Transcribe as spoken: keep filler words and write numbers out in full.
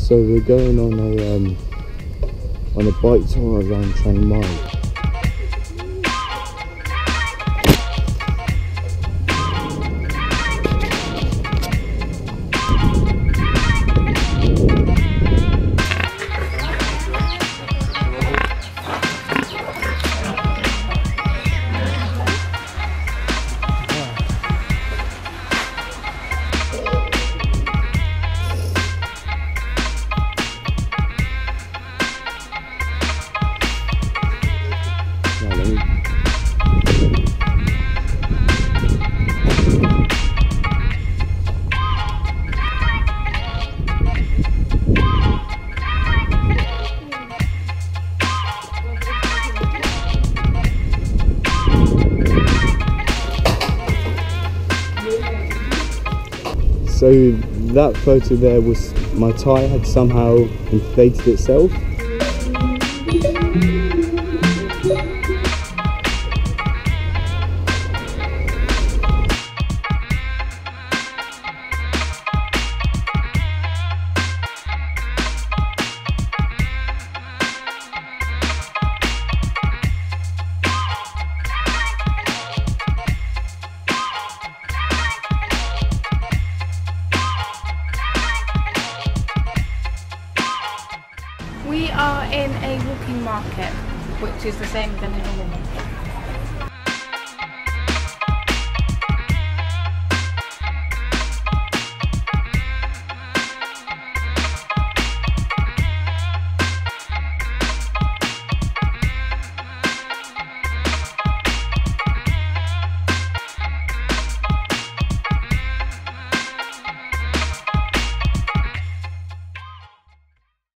So we're going on a um, on a bike tour around Chiang Mai. So that photo there was my tie had somehow inflated itself. We are in a walking market, which is the same as any normal market.